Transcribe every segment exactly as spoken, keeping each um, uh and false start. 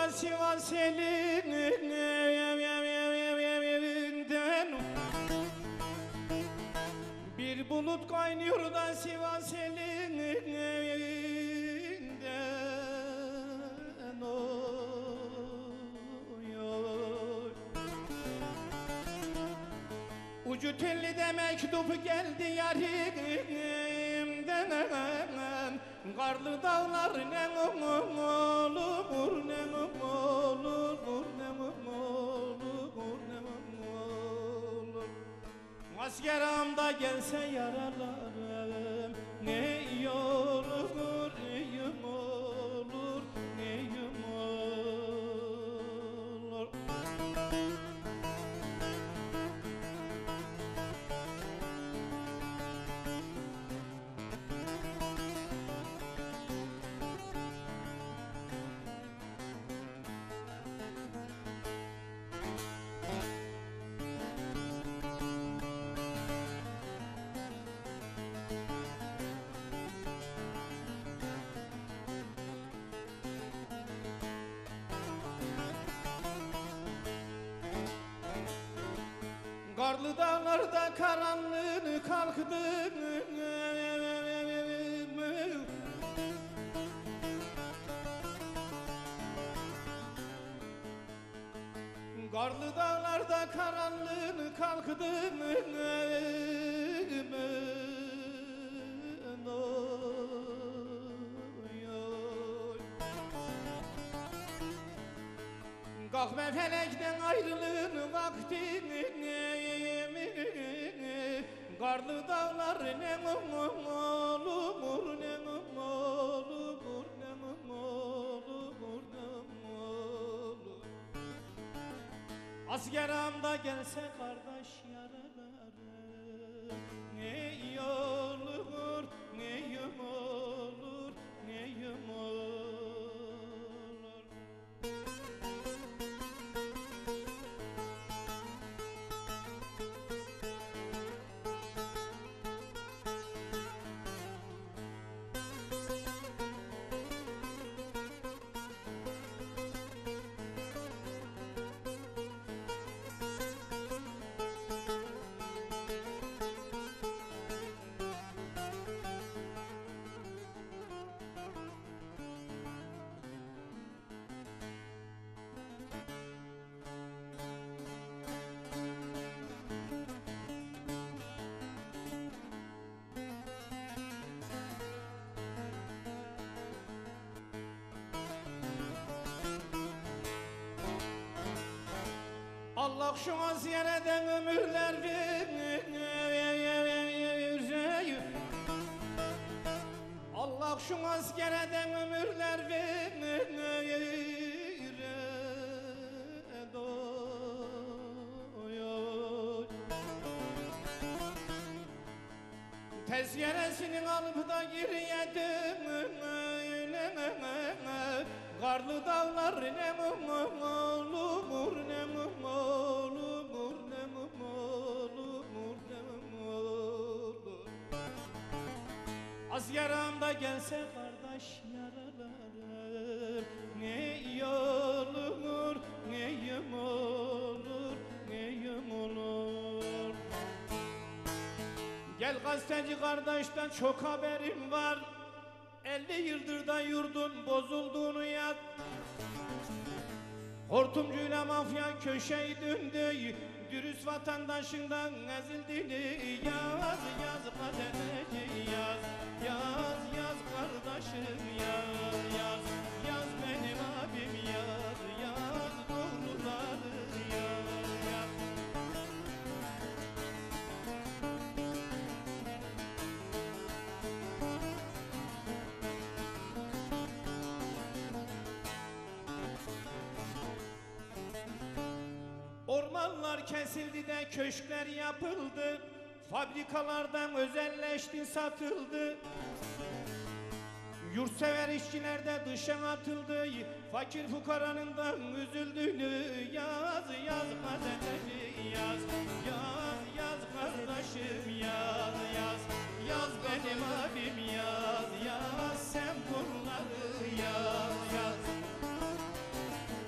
da Sivas elinden, bir bulut kaynıyor da Sivas elinden oy. Ucu telli de mektup geldi yarimden, karlı dağlar ne olur, ne olur, ne olur, ne olur. Asker ağamda gelse yaralarım, ne iyi olur, iyim olur, iyim olur. Karlı dağlarda karanlığını kalktı, karlı dağlarda karanlığını kalktı kalkma felekten ayrılığın vaktini, karlı dağlar ne olur, ne olur, ne olur, ne olur. Asker ağamda gelse kardeş yaralarım, ne iyi olur, ne iyi olur, ne iyi olur. Allah şu aziyereden ömürler verir, Allah şu askereden ömürler verir doyuyor. Tezkeresini alıp da giriyedim, karlı dağlar ne olur, ne olur, ne olur, ne olur. Asker ağamda gelse kardeş yaralarım, ne iyi olur, ne iyi olur, ne iyi olur. Gel gazeteci kardeşten çok haberim var, elli yıldır da yurdun bozulduğunu yaz. Hortumcuyla mafya köşeyi döndü, dürüst vatandaşından ezildiğini yaz, yaz gazeteci yaz, yaz, yaz kardeşim yaz, yaz, yaz benim abim yaz, yaz doğruları yaz, yaz. Ormanlar kesildi de köşkler yapıldı, fabrikalardan özelleşti satıldı. Yurtsever işçiler de dışa atıldı, fakir fukaranın da üzüldüğünü yaz, yaz gazeteci yaz, yaz, yaz kardeşim yaz, yaz, yaz benim abim yaz, yaz sen bunları yaz, yaz.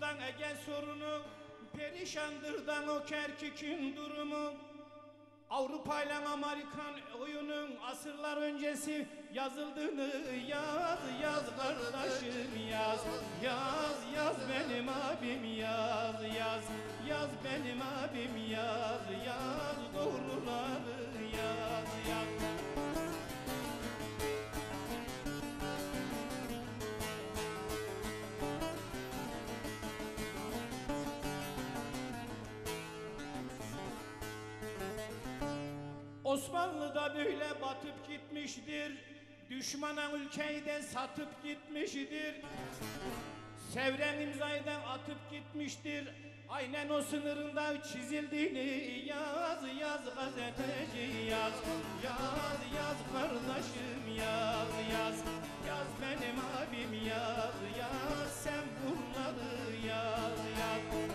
Sırdan Ege sorunu, perişandırdan o Kerkük'ün durumu. Avrupa ile Amerikan oyunun asırlar öncesi yazıldığını yaz, yaz kardeşim yaz. Yaz, yaz benim abim yaz, yaz. Yaz benim abim yaz, yaz doğruları yaz, yaz. Osmanlı da böyle batıp gitmiştir, düşmana ülkeyi de satıp gitmiştir. Sevren imzayı da atıp gitmiştir, aynen o sınırında çizildiğini yaz, yaz gazeteci yaz. Yaz, yaz kardeşim yaz, yaz. Yaz benim abim yaz, yaz sen bunları yaz, yaz.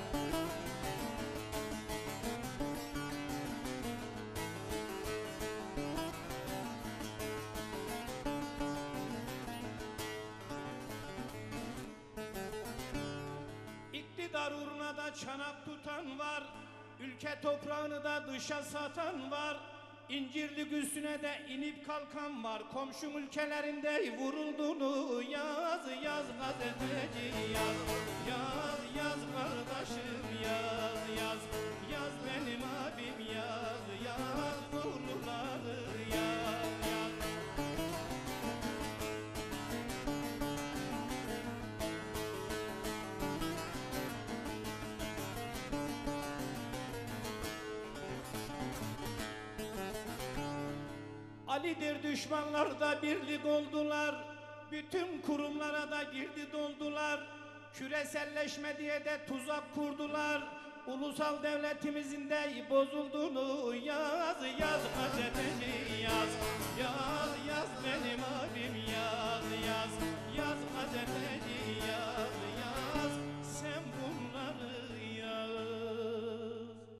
İktidar uğruna da çanak tutan var, ülke toprağını da dışa satan var. İncirlik üstüne de inip kalkan var, komşu ülkelerinde vurulduğunu yaz, yaz gazeteci yaz. Yaz, yaz kardeşim yaz, yaz. Yaz benim abim yaz, yaz doğruları yaz, yaz. Ali'dir düşmanlar da birlik oldular, bütün kurumlara da girdi doldular. Küreselleşme diye de tuzak kurdular, ulusal devletimizin de bozulduğunu yaz, yaz gazeteci yaz. Yaz, yaz.